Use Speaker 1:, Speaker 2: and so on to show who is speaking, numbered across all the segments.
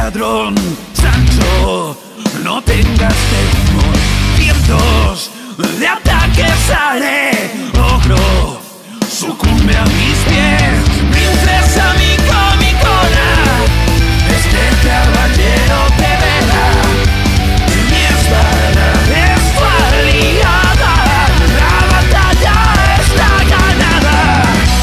Speaker 1: ladrón, Sancho, no tengas temor. Vientos de ataques haré, ogro, sucumbe a mis pies. Princesa, mi comicona, este caballero te verá. Mi espada es tu aliada, la batalla está ganada.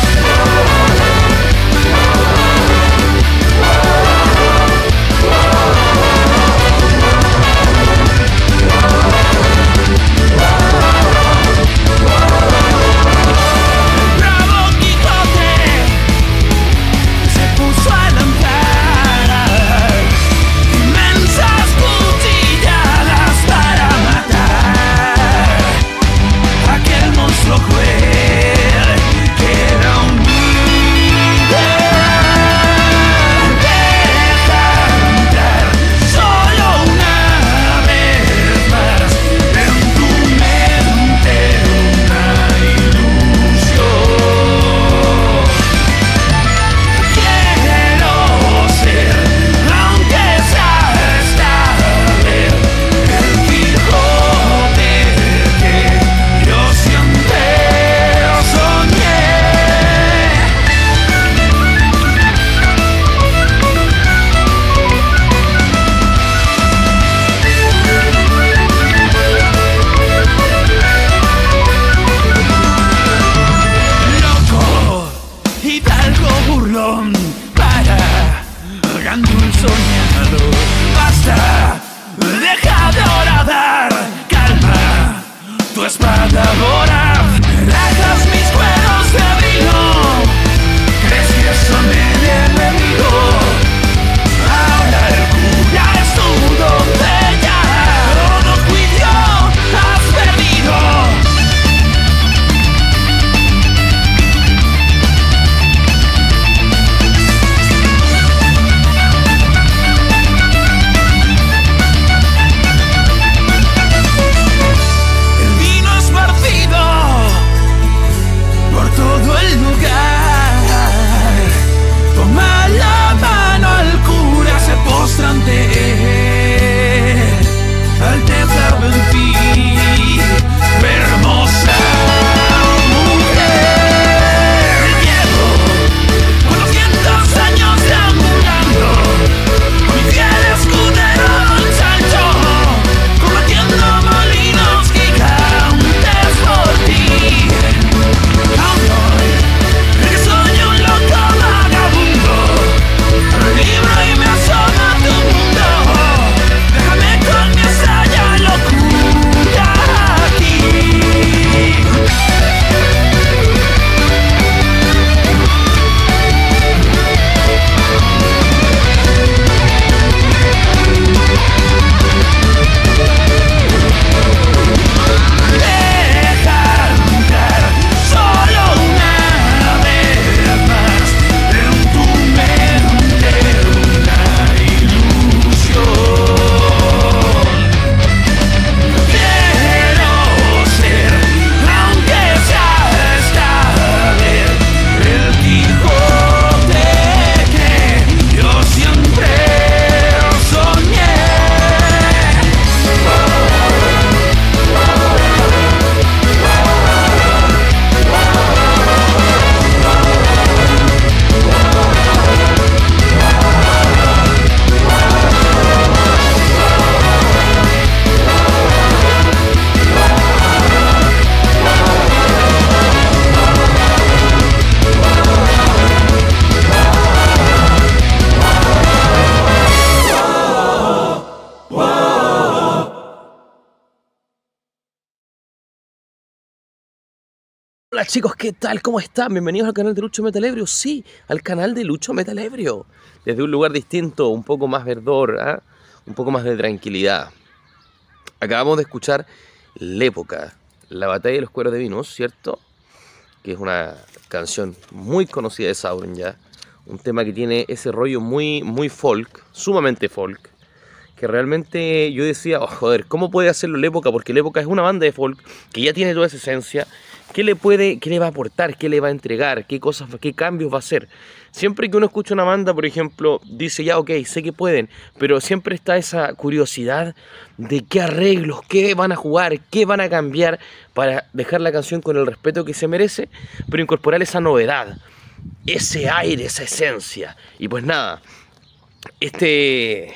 Speaker 2: Hola chicos, ¿qué tal? ¿Cómo están? Bienvenidos al canal de Lucho Metal Ebrio. Sí, al canal de Lucho Metal Ebrio. Desde un lugar distinto, un poco más verdor, ¿eh? Un poco más de tranquilidad. Acabamos de escuchar L'Época, la batalla de los cueros de Venus, ¿cierto? Que es una canción muy conocida de Sauron ya. Un tema que tiene ese rollo muy folk, sumamente folk. que realmente yo decía, oh, joder, ¿cómo puede hacerlo la Época? Porque la Época es una banda de folk que ya tiene toda esa esencia. ¿Qué le va a aportar? ¿Qué le va a entregar? ¿Qué cosas, qué cambios va a hacer? Siempre que uno escucha una banda, por ejemplo, dice, ya, ok, sé que pueden, pero siempre está esa curiosidad de qué arreglos, qué van a jugar, qué van a cambiar para dejar la canción con el respeto que se merece, pero incorporar esa novedad, ese aire, esa esencia. Y pues nada, este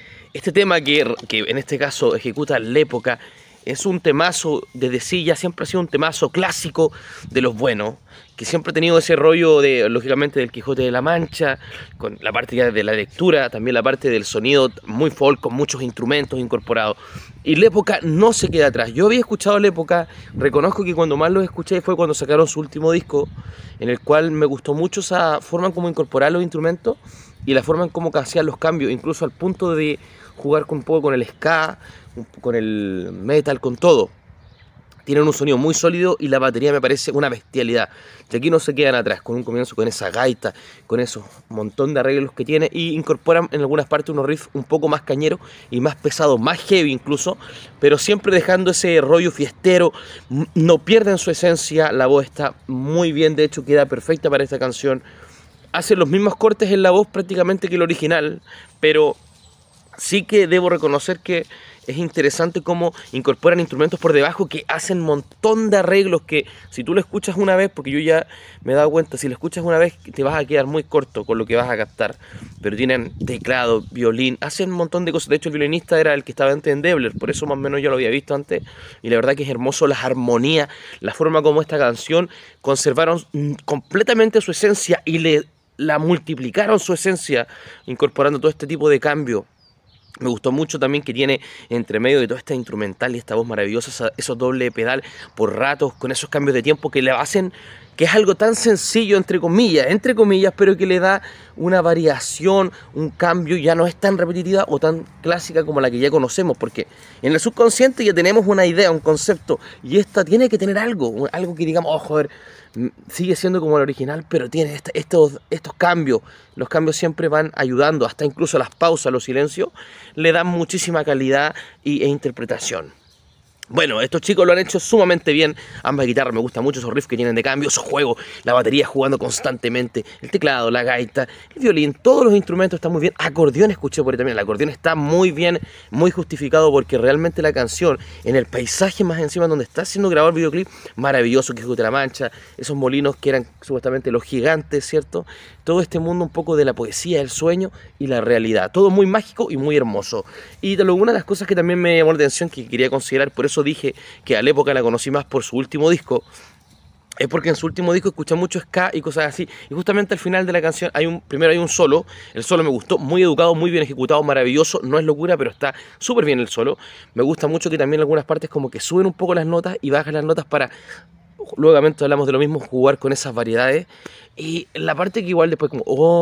Speaker 2: tema que en este caso ejecuta la Época es un temazo, desde sí ya siempre ha sido un temazo clásico de los buenos, que siempre ha tenido ese rollo de, lógicamente, del Quijote de la Mancha, con la parte ya de la lectura, también la parte del sonido muy folk, con muchos instrumentos incorporados. Y la Época no se queda atrás. Yo había escuchado la Época, reconozco que cuando más los escuché fue cuando sacaron su último disco, en el cual me gustó mucho esa forma en cómo incorporar los instrumentos y la forma en cómo hacían los cambios, incluso al punto de jugar un poco con el ska, con el metal, con todo. Tienen un sonido muy sólido y la batería me parece una bestialidad. Y aquí no se quedan atrás, con un comienzo con esa gaita, con esos montón de arreglos que tiene, y incorporan en algunas partes unos riffs un poco más cañeros y más pesados, más heavy incluso, pero siempre dejando ese rollo fiestero. No pierden su esencia, la voz está muy bien, de hecho queda perfecta para esta canción. Hacen los mismos cortes en la voz prácticamente que el original, pero sí que debo reconocer que es interesante cómo incorporan instrumentos por debajo que hacen un montón de arreglos que si tú lo escuchas una vez, porque yo ya me he dado cuenta, si lo escuchas una vez te vas a quedar muy corto con lo que vas a captar, pero tienen teclado, violín, hacen un montón de cosas. De hecho el violinista era el que estaba antes en Debler, por eso más o menos yo lo había visto antes, y la verdad que es hermoso las armonías, la forma como esta canción conservaron completamente su esencia y la multiplicaron su esencia incorporando todo este tipo de cambio. Me gustó mucho también que tiene entre medio de toda esta instrumental y esta voz maravillosa, esos doble pedal por ratos, con esos cambios de tiempo que le hacen, que es algo tan sencillo entre comillas, pero que le da una variación, un cambio, ya no es tan repetitiva o tan clásica como la que ya conocemos, porque en el subconsciente ya tenemos una idea, un concepto, y esta tiene que tener algo que digamos, oh joder, sigue siendo como el original, pero tiene estos cambios. Los cambios siempre van ayudando, hasta incluso las pausas, los silencios, le dan muchísima calidad e interpretación. Bueno, estos chicos lo han hecho sumamente bien. Ambas guitarras, me gustan mucho esos riffs que tienen de cambio, esos juegos, la batería jugando constantemente, el teclado, la gaita, el violín, todos los instrumentos están muy bien. Acordeón escuché por ahí también, el acordeón está muy bien, muy justificado, porque realmente la canción, en el paisaje más encima donde está siendo grabado el videoclip, maravilloso, Quijote de la Mancha, esos molinos que eran supuestamente los gigantes, ¿cierto? Todo este mundo un poco de la poesía, el sueño y la realidad, todo muy mágico y muy hermoso. Y una de las cosas que también me llamó la atención, que quería considerar, por eso dije que a la Época la conocí más por su último disco, es porque en su último disco escuché mucho ska y cosas así, y justamente al final de la canción primero hay un solo. El solo me gustó, muy educado, muy bien ejecutado, maravilloso, no es locura, pero está súper bien el solo. Me gusta mucho que también en algunas partes como que suben un poco las notas y bajan las notas para, luego hablamos de lo mismo, jugar con esas variedades. Y la parte que igual después como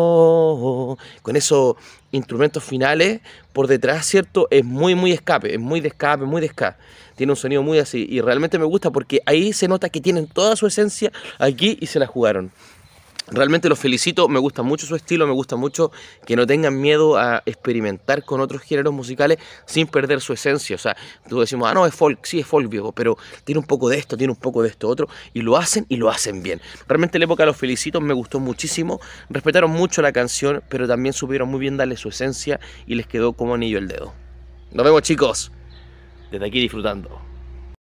Speaker 2: con esos instrumentos finales por detrás, ¿cierto? Es muy escape, es muy de escape, muy de ska. Tiene un sonido muy así y realmente me gusta porque ahí se nota que tienen toda su esencia aquí y se la jugaron. Realmente los felicito, me gusta mucho su estilo, me gusta mucho que no tengan miedo a experimentar con otros géneros musicales sin perder su esencia. O sea, tú decimos, no, es folk, sí es folk viejo, pero tiene un poco de esto, tiene un poco de esto otro, y lo hacen bien. Realmente la Época los felicito, me gustó muchísimo, respetaron mucho la canción, pero también supieron muy bien darle su esencia y les quedó como anillo al dedo. Nos vemos, chicos, desde aquí disfrutando.